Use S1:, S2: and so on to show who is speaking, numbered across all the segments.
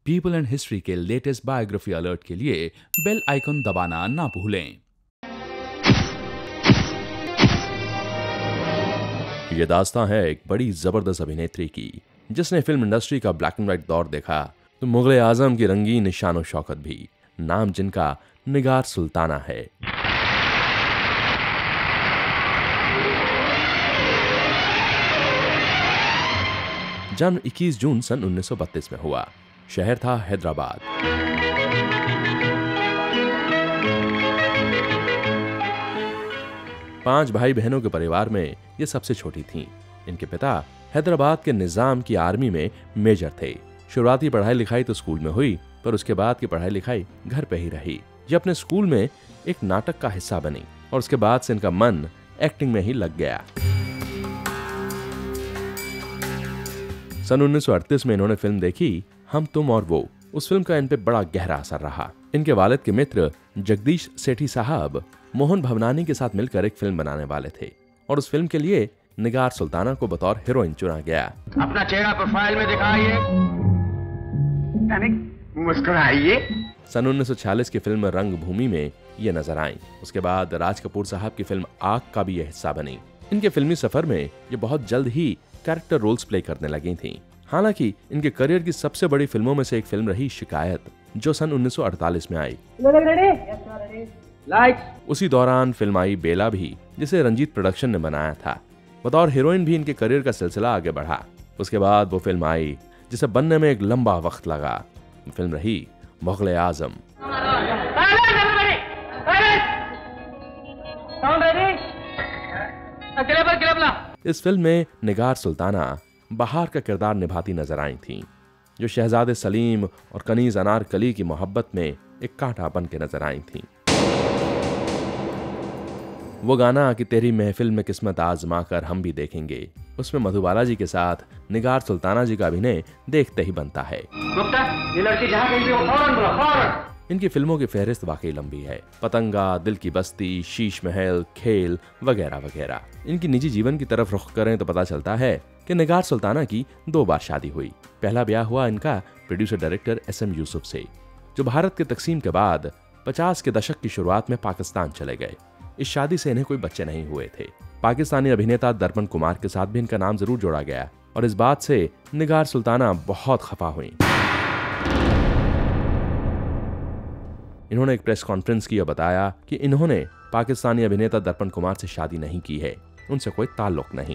S1: People and history के latest biography alert के लिए बेल आइकन दबाना ना भूलें।
S2: ये दास्तां है एक बड़ी जबरदस्त अभिनेत्री की, जिसने फिल्म इंडस्ट्री का ब्लैक एंड व्हाइट दौर देखा तो मुगल आजम की रंगीन निशानो शौकत भी, नाम जिनका निगार सुल्ताना है। जन्म 21 जून सन 1932 में हुआ। शहर था हैदराबाद। पांच भाई बहनों के परिवार में ये सबसे छोटी थीं। इनके पिता हैदराबाद के निजाम की आर्मी में मेजर थे। शुरुआती पढ़ाई लिखाई तो स्कूल में हुई, पर उसके बाद की पढ़ाई लिखाई घर पे ही रही। ये अपने स्कूल में एक नाटक का हिस्सा बनी और उसके बाद से इनका मन एक्टिंग में ही लग गया। सन 1938 में इन्होंने फिल्म देखी हम तुम और वो। उस फिल्म का इन पे बड़ा गहरा असर रहा। इनके वालिद के मित्र जगदीश सेठी साहब मोहन भवनानी के साथ मिलकर एक फिल्म बनाने वाले थे और उस फिल्म के लिए निगार सुल्ताना को बतौर हीरोइन चुना गया।
S3: अपना चेहरा प्रोफाइल में दिखाइए, मुस्कुराइए।
S2: सन 1946 की फिल्म रंगभूमि में ये नजर आई। उसके बाद राज कपूर साहब की फिल्म आग का भी ये हिस्सा बनी। इनके फिल्मी सफर में ये बहुत जल्द ही कैरेक्टर रोल्स प्ले करने लगी थीं। हालांकि इनके करियर की सबसे बड़ी फिल्मों में से एक फिल्म रही शिकायत, जो सन 1948 में आई। उसी दौरान फिल्म आई बेला भी, जिसे रंजीत प्रोडक्शन ने बनाया था। बतौर हीरोइन भी इनके करियर का सिलसिला आगे बढ़ा। उसके बाद वो फिल्म आई जिसे बनने में एक लंबा वक्त लगा। फिल्म रही मुगल आजम। इस फिल्म में निगार सुल्ताना बहार का किरदार निभाती नजर आई थीं, जो शहजादे सलीम और कनीज अनारकली की मोहब्बत में एक कांटा बन के नजर आई थीं। वो गाना कि तेरी महफिल में किस्मत आजमा कर हम भी देखेंगे, उसमें मधुबाला जी के साथ निगार सुल्ताना जी का अभिनय देखते ही बनता है।
S3: ये लड़की जहां कहीं भी हो, फौरन बुलाओ, फौरन।
S2: इनकी फिल्मों की फहरिस्त वाकई लंबी है। पतंगा, दिल की बस्ती, शीश महल, खेल वगैरह वगैरह। इनकी निजी जीवन की तरफ रुख करें तो पता चलता है कि निगार सुल्ताना की 2 बार शादी हुई। पहला ब्याह हुआ इनका प्रोड्यूसर डायरेक्टर SM यूसुफ से, जो भारत के तकसीम के बाद 50 के दशक की शुरुआत में पाकिस्तान चले गए। इस शादी से इन्हें कोई बच्चे नहीं हुए थे। पाकिस्तानी अभिनेता दर्पण कुमार के साथ भी इनका नाम जरूर जोड़ा गया और इस बात से निगार सुल्ताना बहुत खफा हुई। इन्होंने एक प्रेस कॉन्फ्रेंस की और बताया कि इन्होंने पाकिस्तानी अभिनेता दर्पण कुमार से शादी नहीं की है, उनसे कोई ताल्लुक नहीं।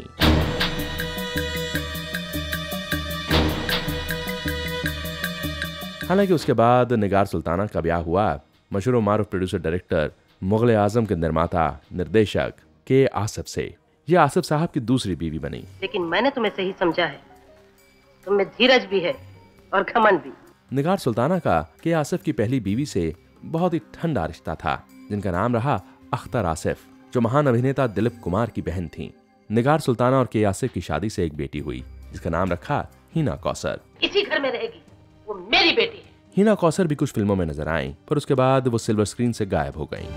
S2: हालांकि उसके बाद निगार सुल्ताना का ब्याह हुआ मशहूर मारूफ प्रोड्यूसर डायरेक्टर मुगल आजम के निर्माता निर्देशक के आसिफ से। यह आसिफ साहब की दूसरी बीवी बनी।
S4: लेकिन मैंने तुम्हें सही समझा है, तुम में धीरज भी है और घमंड भी।
S2: निगार सुल्ताना का के आसिफ की पहली बीवी से बहुत ही ठंडा रिश्ता था, जिनका नाम रहा अख्तर आसिफ, जो महान अभिनेता दिलीप कुमार की बहन थीं। निगार सुल्ताना और के आसिफ की शादी से एक बेटी हुई, जिसका नाम रखा हिना कौसर।
S4: इसी घर में रहेगी, वो मेरी बेटी है।
S2: हिना कौसर भी कुछ फिल्मों में नजर आईं, पर उसके बाद वो सिल्वर स्क्रीन से गायब हो गईं।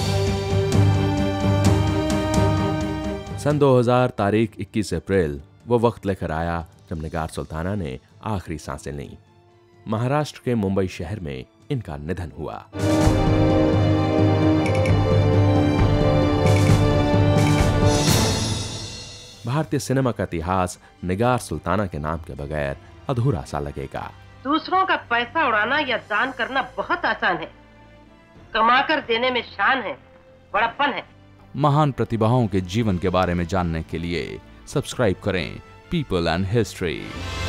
S2: सन 2000 तारीख 21 अप्रैल वो वक्त लेकर आया जब निगार सुल्ताना ने आखिरी सांसें लीं। महाराष्ट्र के मुंबई शहर में इनका निधन हुआ। भारतीय सिनेमा का इतिहास निगार सुल्ताना के नाम के बगैर अधूरा सा लगेगा।
S4: दूसरों का पैसा उड़ाना या दान करना बहुत आसान है, कमाकर देने में शान है, बड़प्पन है।
S1: महान प्रतिभाओं के जीवन के बारे में जानने के लिए सब्सक्राइब करें पीपल एंड हिस्ट्री।